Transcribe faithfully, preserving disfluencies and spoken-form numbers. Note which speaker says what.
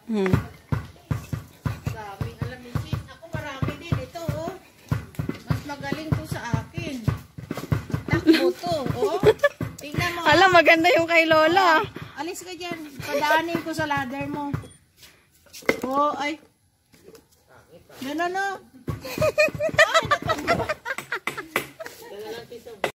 Speaker 1: Hmm.
Speaker 2: Dami. Alam mo, sis, ako marami din ito, oh. Mas magaling to sa akin. Takbo to, oh. Tingnan mo.
Speaker 1: Alam, maganda yung kay Lola.
Speaker 2: Oh, alis ka dyan. Padaanin ko sa ladder mo. Oh, ay. Ganun, no? Ay, natanggap.